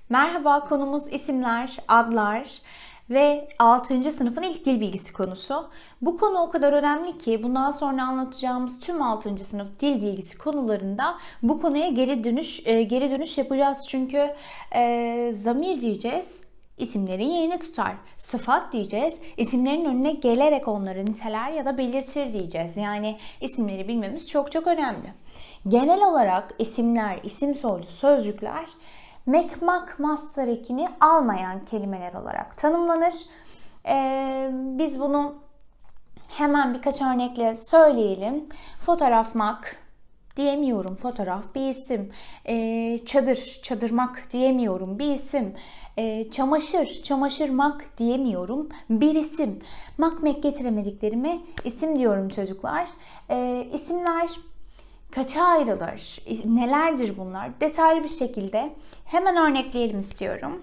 Merhaba, konumuz isimler, adlar ve 6. sınıfın ilk dil bilgisi konusu. Bu konu o kadar önemli ki bundan sonra anlatacağımız tüm 6. sınıf dil bilgisi konularında bu konuya geri dönüş yapacağız. Çünkü zamir diyeceğiz, isimlerin yerini tutar. Sıfat diyeceğiz, isimlerin önüne gelerek onları niteler ya da belirtir diyeceğiz. Yani isimleri bilmemiz çok çok önemli. Genel olarak isimler, isim soylu sözcükler mekmak mastar ekini almayan kelimeler olarak tanımlanır. Biz bunu hemen birkaç örnekle söyleyelim. Fotoğrafmak diyemiyorum. Fotoğraf bir isim. Çadırmak diyemiyorum. Bir isim. Çamaşırmak diyemiyorum. Bir isim. Makmek getiremediklerime isim diyorum çocuklar. İsimler kaça ayrılır? Nelerdir bunlar? Detaylı bir şekilde hemen örnekleyelim istiyorum.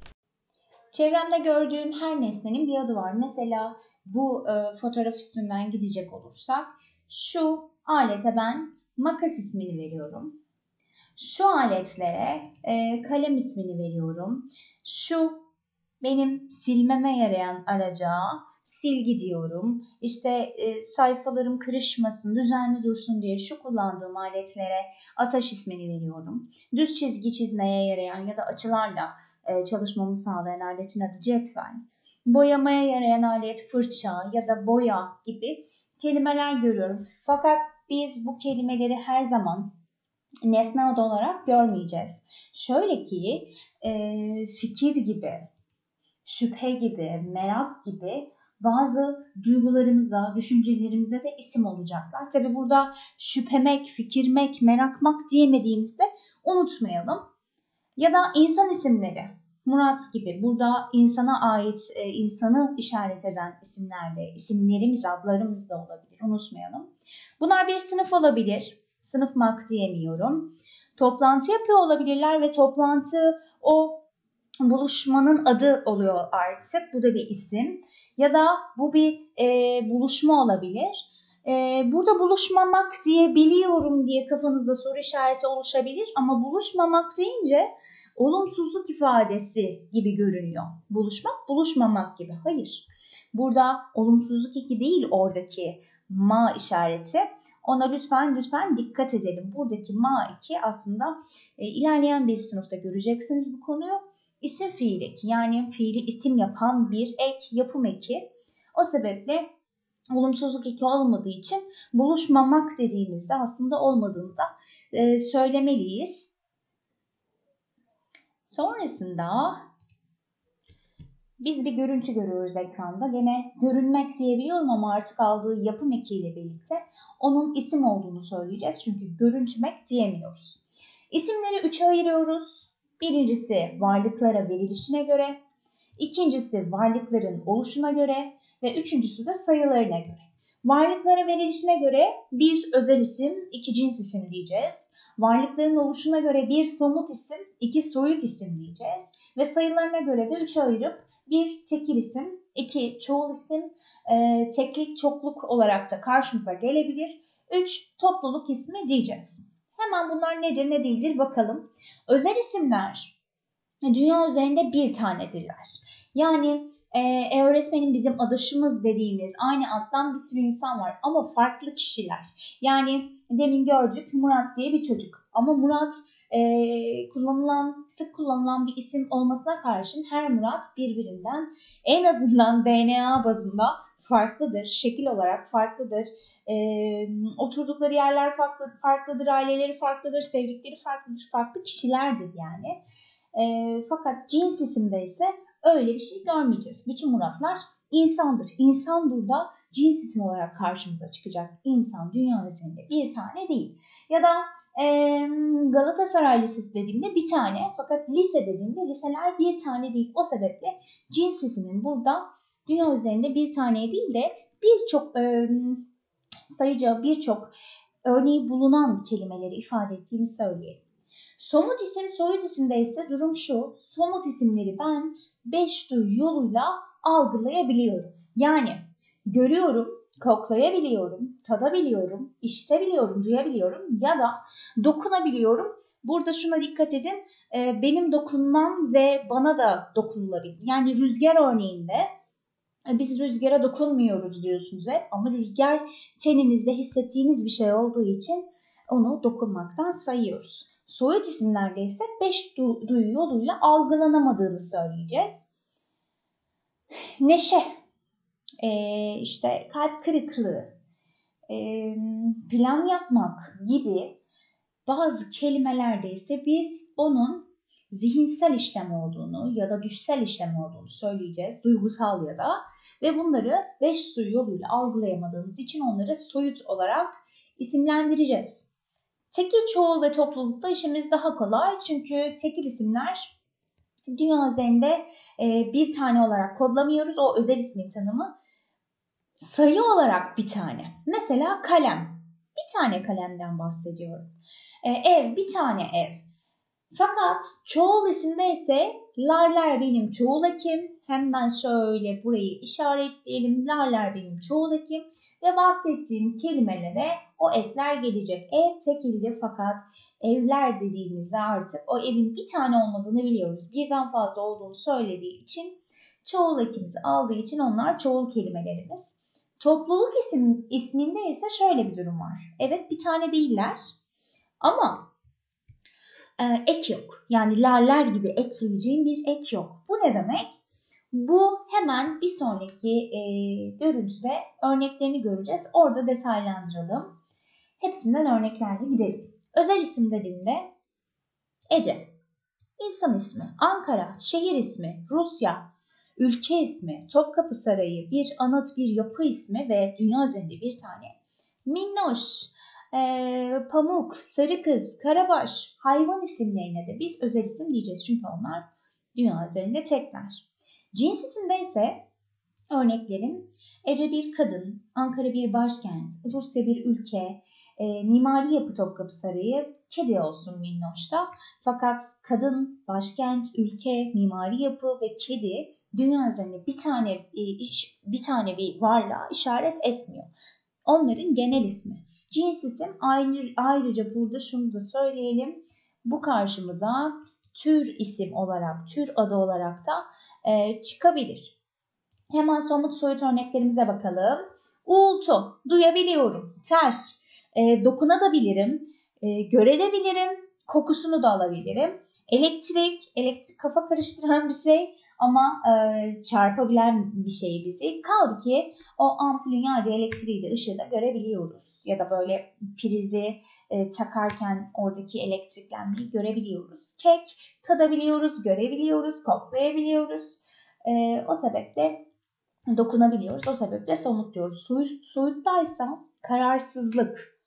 Çevremde gördüğüm her nesnenin bir adı var. Mesela bu fotoğraf üstünden gidecek olursak şu alete ben makas ismini veriyorum. Şu aletlere kalem ismini veriyorum. Şu benim silmeme yarayan araca silgi diyorum. İşte sayfalarım kırışmasın, düzenli dursun diye şu kullandığım aletlere ataş ismini veriyorum. Düz çizgi çizmeye yarayan ya da açılarla çalışmamı sağlayan aletin adı cetvel. Boyamaya yarayan alet fırça ya da boya gibi kelimeler görüyorum. Fakat biz bu kelimeleri her zaman nesne adı olarak görmeyeceğiz. Şöyle ki fikir gibi, şüphe gibi, merak gibi bazı duygularımıza, düşüncelerimize de isim olacaklar. Tabi burada şüphemek, fikirmek, merakmak diyemediğimizde unutmayalım. Ya da insan isimleri, Murat gibi burada insana ait, insanı işaret eden isimlerde, isimlerimiz, adlarımız da olabilir, unutmayalım. Bunlar bir sınıf olabilir. Sınıfmak diyemiyorum. Toplantı yapıyor olabilirler ve toplantı o buluşmanın adı oluyor artık. Bu da bir isim. Ya da bu bir buluşma olabilir. Burada buluşmamak diyebiliyorum diye kafanızda soru işareti oluşabilir. Ama buluşmamak deyince olumsuzluk ifadesi gibi görünüyor. Buluşmak, buluşmamak gibi. Hayır. Burada olumsuzluk eki değil oradaki ma işareti. Ona lütfen dikkat edelim. Buradaki ma 2 aslında ilerleyen bir sınıfta göreceksiniz bu konuyu. İsim fiil eki, yani fiili isim yapan bir ek, yapım eki. O sebeple olumsuzluk eki olmadığı için buluşmamak dediğimizde aslında olmadığını da söylemeliyiz. Sonrasında biz bir görüntü görüyoruz ekranda. Gene görünmek diyebiliyorum ama artık aldığı yapım ekiyle birlikte onun isim olduğunu söyleyeceğiz. Çünkü görüntümek diyemiyoruz. İsimleri 3'e ayırıyoruz. Birincisi varlıklara verilişine göre, ikincisi varlıkların oluşuna göre ve üçüncüsü de sayılarına göre. Varlıklara verilişine göre bir özel isim, iki cins isim diyeceğiz. Varlıkların oluşuna göre bir somut isim, iki soyut isim diyeceğiz. Ve sayılarına göre de 3'e ayırıp bir tekil isim, iki çoğul isim, teklik, çokluk olarak da karşımıza gelebilir. 3 topluluk ismi diyeceğiz. Hemen bunlar nedir ne değildir bakalım. Özel isimler dünya üzerinde bir tanedirler. Yani öğretmenim bizim adaşımız dediğimiz aynı addan bir sürü insan var ama farklı kişiler. Yani demin gördük Murat diye bir çocuk ama Murat sık kullanılan bir isim olmasına karşın her Murat birbirinden en azından DNA bazında farklıdır, şekil olarak farklıdır. Oturdukları yerler farklıdır, aileleri farklıdır, sevdikleri farklıdır, farklı kişilerdir yani. Fakat cins isimde ise öyle bir şey görmeyeceğiz. Bütün Muratlar insandır. İnsan burada cins isim olarak karşımıza çıkacak. İnsan dünya üzerinde bir tane değil. Ya da Galatasaray Lisesi dediğimde bir tane, fakat lise dediğimde liseler bir tane değil. O sebeple cins ismin burada dünya üzerinde bir tane değil de birçok sayıca birçok örneği bulunan kelimeleri ifade ettiğini söyleyelim. Somut isim, soyut isimde ise durum şu. Somut isimleri ben 5 duyu yoluyla algılayabiliyorum. Yani görüyorum, koklayabiliyorum, tadabiliyorum, işitebiliyorum, duyabiliyorum ya da dokunabiliyorum. Burada şuna dikkat edin, benim dokunmam ve bana da dokunulabilir. Yani rüzgar örneğinde biz rüzgara dokunmuyoruz diyorsunuz hep ama rüzgar teninizde hissettiğiniz bir şey olduğu için onu dokunmaktan sayıyoruz. Soyut isimlerde ise 5 duyu yoluyla algılanamadığını söyleyeceğiz. Neşe, işte kalp kırıklığı, plan yapmak gibi bazı kelimelerde ise biz onun zihinsel işlem olduğunu ya da düşsel işlem olduğunu söyleyeceğiz. Duygusal ya da ve bunları 5 duyu yoluyla algılayamadığımız için onları soyut olarak isimlendireceğiz. Tekil, çoğul ve toplulukta işimiz daha kolay çünkü tekil isimler dünya üzerinde bir tane olarak kodlamıyoruz. O özel ismin tanımı. Sayı olarak bir tane. Mesela kalem. Bir tane kalemden bahsediyorum. Ev, bir tane ev. Fakat çoğul isimde ise larler benim çoğul ekim. Hemen şöyle burayı işaretleyelim. Larler benim çoğul ekim. Ve bahsettiğim kelimelere o ekler gelecek. Ev tekildi fakat evler dediğimizde artık o evin bir tane olmadığını biliyoruz. Birden fazla olduğunu söylediği için çoğul ekimizi aldığı için onlar çoğul kelimelerimiz. Topluluk isminde ise şöyle bir durum var. Evet, bir tane değiller ama ek yok. Yani larler gibi ekleyeceğim bir ek yok. Bu ne demek? Bu hemen bir sonraki görüntüde örneklerini göreceğiz. Orada detaylandıralım. Hepsinden örneklerle gidelim. Özel isim dediğimde Ece, insan ismi, Ankara, şehir ismi, Rusya, ülke ismi, Topkapı Sarayı, bir anıt, bir yapı ismi ve dünya üzerinde bir tane. Minnoş, Pamuk, Sarı Kız, Karabaş, hayvan isimlerine de biz özel isim diyeceğiz. Çünkü onlar dünya üzerinde tekler. Cins isimde ise örneklerim Ece bir kadın, Ankara bir başkent, Rusya bir ülke, mimari yapı Topkapı Sarayı, kedi olsun Minnoş'ta. Fakat kadın, başkent, ülke, mimari yapı ve kedi dünya üzerinde bir tane bir varlığa işaret etmiyor. Onların genel ismi. Cins isim ayrıca burada şunu da söyleyelim. Bu karşımıza tür isim olarak, tür adı olarak da çıkabilir. Hemen somut soyut örneklerimize bakalım. Uğultu, duyabiliyorum. Ters, dokunabilirim, görebilirim, kokusunu da alabilirim. Elektrik kafa karıştıran bir şey ama çarpabilen bir şey bizi. Kaldı ki o ampulün yaydığı elektriği de ışığı da görebiliyoruz. Ya da böyle prizi takarken oradaki elektriklenmeyi görebiliyoruz. Kek tadabiliyoruz, görebiliyoruz, koklayabiliyoruz. O sebeple dokunabiliyoruz. O sebeple somut diyoruz. Soyuttaysa kararsızlık.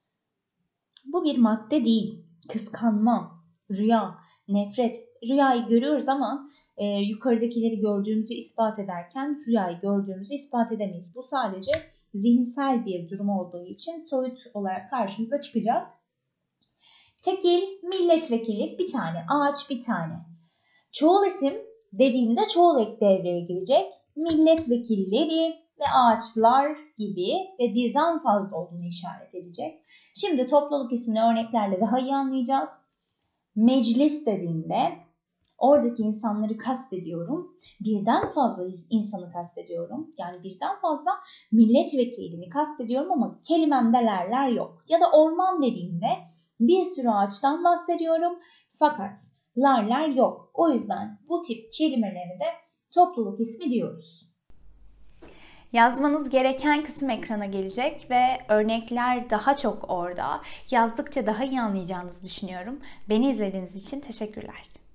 Bu bir madde değil. Kıskanma, rüya, nefret. Rüyayı görüyoruz ama yukarıdakileri gördüğümüzü ispat ederken rüyayı gördüğümüzü ispat edemeyiz. Bu sadece zihinsel bir durum olduğu için soyut olarak karşımıza çıkacak. Tekil, milletvekili bir tane, ağaç bir tane. Çoğul isim dediğimde çoğul ek devreye girecek. Milletvekilleri ve ağaçlar gibi ve birden fazla olduğunu işaret edecek. Şimdi topluluk ismini örneklerle daha iyi anlayacağız. Meclis dediğimde oradaki insanları kastediyorum. Birden fazla insanı kastediyorum. Yani birden fazla milletvekilini kastediyorum ama kelimemde lerler yok. Ya da orman dediğimde bir sürü ağaçtan bahsediyorum. Fakat larler yok. O yüzden bu tip kelimelere de topluluk ismi diyoruz. Yazmanız gereken kısım ekrana gelecek ve örnekler daha çok orada. Yazdıkça daha iyi anlayacağınızı düşünüyorum. Beni izlediğiniz için teşekkürler.